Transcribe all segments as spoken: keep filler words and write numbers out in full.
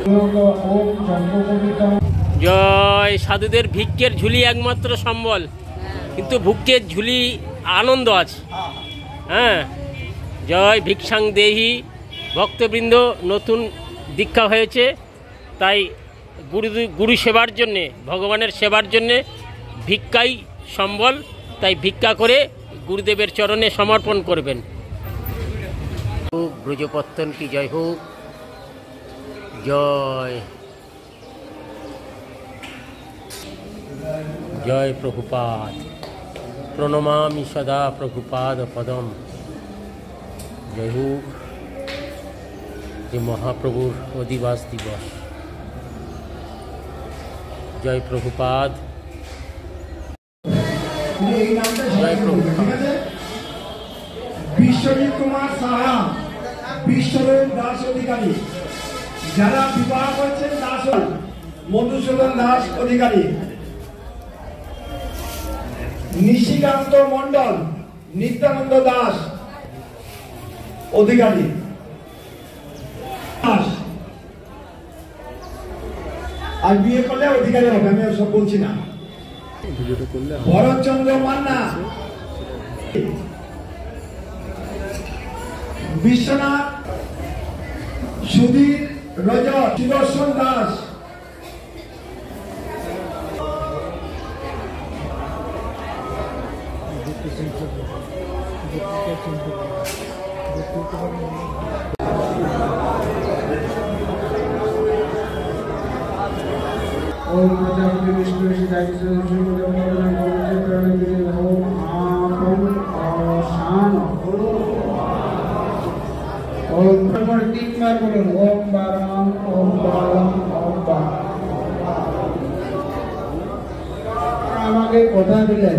জয়। সাধুদের ভিক্ষের ঝুলি একমাত্র সম্বল, কিন্তু ভিক্ষের ঝুলি আনন্দ আছে। হ্যাঁ, জয়। ভিক্ষাং দেহি। ভক্তবৃন্দ নতুন দীক্ষা হয়েছে, তাই গুরু গুরু সেবার জন্যে, ভগবানের সেবার জন্যে ভিক্ষাই সম্বল, তাই ভিক্ষা করে গুরুদেবের চরণে সমর্পণ করবেন। ব্রজপত্তন কি জয় হোক। জয় জয় প্রভুপাদ। প্রণমামি সদা প্রভুপাদ পদম। জয় হোক। যে মহাপ্রভুর অধিবাস দিবস। জয় প্রভুপাদ। জয় প্রভুপাদ। বিশ্বজিৎ কুমার সাহা, বিশ্বরূপ দাস অধিকারী, যারা বিবাহ করছেন দাস, মধুসূদন দাস অধিকারী, নিশিকান্ত মন্ডল, নিত্যানন্দ দাস অধিকারী, আর বিয়ে করলে অধিকারী হবে, আমি সব বলছি না। ভরতচন্দ্র মান্না, বিশ্বনাথ, সুধীর রজত, সুদর্শন দাস, ओम प्रजापति विष्णु शिवाय ओम आपम शान ओम पर तीन बार बोलो ओम बारम ओम बारम ओम बारम। আমাকে কথা দিলেন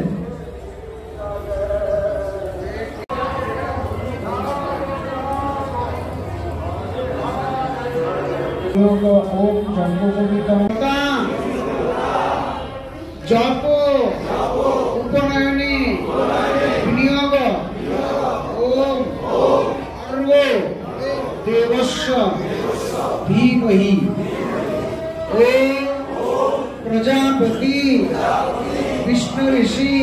ओम जप जप उपनयनी विनियोग ओम अर्व देवस्य धीमहि ओम प्रजापति विष्णु ऋषि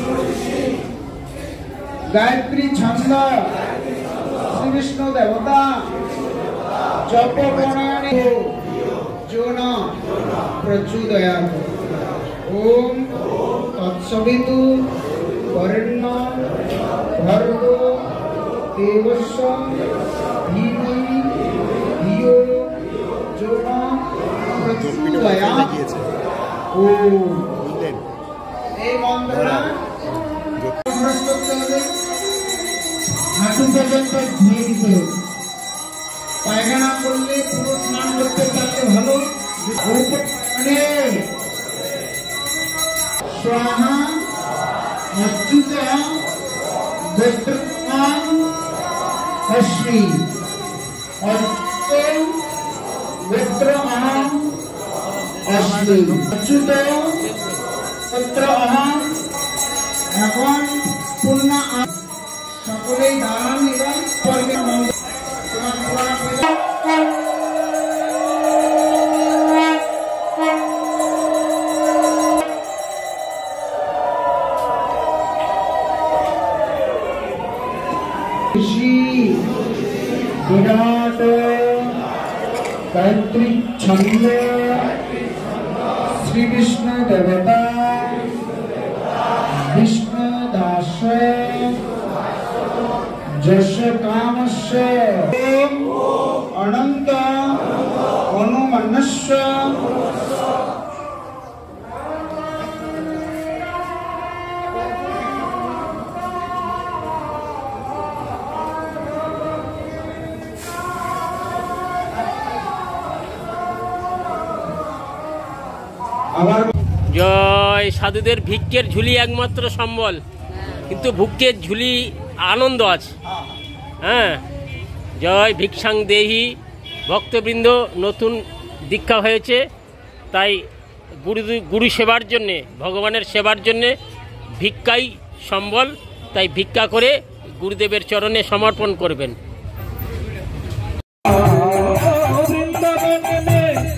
गायत्री छंद श्री विष्णु देवता जप प्रणाली जोन प्रचोदयात् ओम तत्सवितु वरेण्यं भर्गो देवस्य धीमहि धियो जो न प्रचोदयात्। ओम এই মন্ত্রটা হাঁটু পর্যন্ত ধুয়ে দিতে হবে। পায়খানা করলে পুরো স্নান করতে পারলে ভালো। स्वाहा अच्युत गोत्रमां अस्मि अच्युत गोत्रमां अस्मि अच्युत गोत्रमां। এখন পূর্ণ সকলেই দান এবং কর্মের মঙ্গল विराट गायत्री छंद श्री विष्णु देवता विष्णु दास जश कामस्य अनंत अनुमनस्य জয়। সাধুদের ভিক্ষের ঝুলি একমাত্র সম্বল, কিন্তু ভিক্ষের ঝুলি আনন্দ আছে। হ্যাঁ, জয়। ভিক্ষাং দেহি। ভক্তবৃন্দ নতুন দীক্ষা হয়েছে, তাই গুরু গুরু সেবার জন্যে, ভগবানের সেবার জন্যে ভিক্ষাই সম্বল, তাই ভিক্ষা করে গুরুদেবের চরণে সমর্পণ করবেন।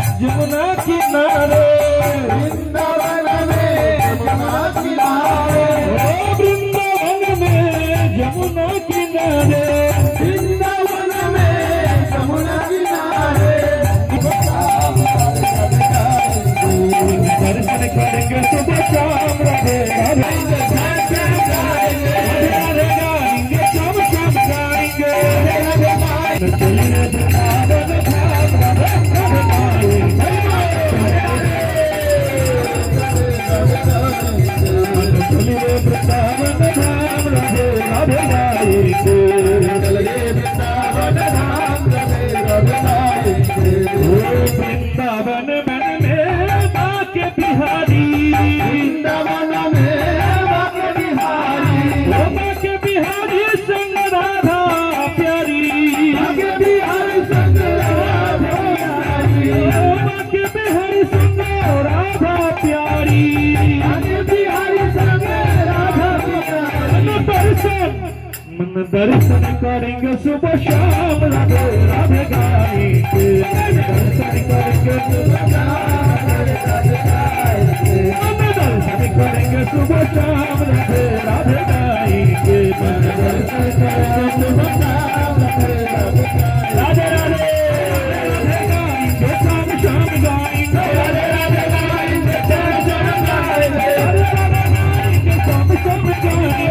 दर्शन करेंगे सुबह शाम राधे राधे गाएंगे दर्शन करेंगे सुबह शाम राधे राधे गाएंगे दर्शन करेंगे सुबह शाम राधे राधे गाएंगे दर्शन करेंगे सुबह शाम राधे राधे राधे राधे राधे गाएंगे शाम शाम गाएंगे राधे राधे गाएंगे शाम शाम गाएंगे राधे राधे गाएंगे शाम शाम गाएंगे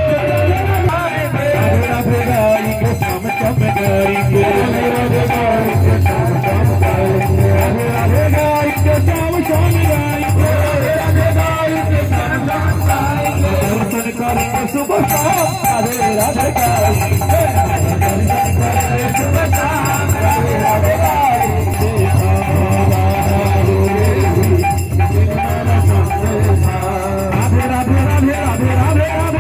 राधे गाएंगे शाम शाम गाएंगे राधे राधे गाएंगे शाम शाम गाएंगे राधे राधे गाएंगे शाम शाम गाएंगे राधे राधे गाएंगे शाम शाम गाएंगे दर्शन करेंगे सुबह शाम राधे राधे गाएंगे दर्शन करेंगे सुबह शाम राधे राधे गाएंगे राधे राधे राधे राधे राधे राधे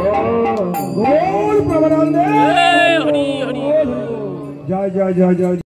जय जय जय जय